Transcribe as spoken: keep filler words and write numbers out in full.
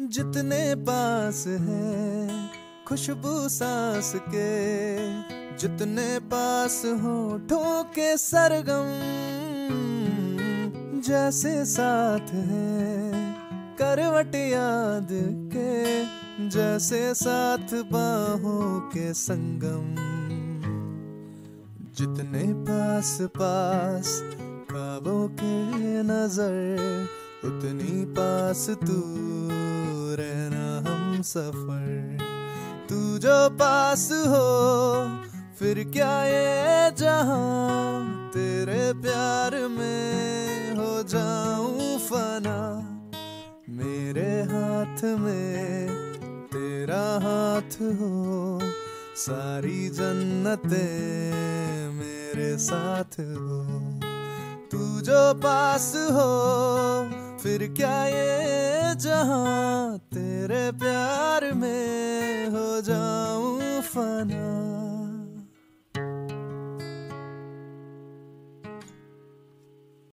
जितने पास है खुशबू सांस के, जितने पास होठों के सरगम, जैसे साथ है करवट याद के, जैसे साथ बाहों के संगम। जितने पास पास ख्वाबों के नजर, उतनी पास तू रहना हम सफर। तू जो पास हो फिर क्या ये जहां, तेरे प्यार में हो जाऊं फना। मेरे हाथ में तेरा हाथ हो, सारी जन्नतें मेरे साथ हो। तू जो पास हो फिर क्या ये जहां, तेरे प्यार में हो जाऊं फना।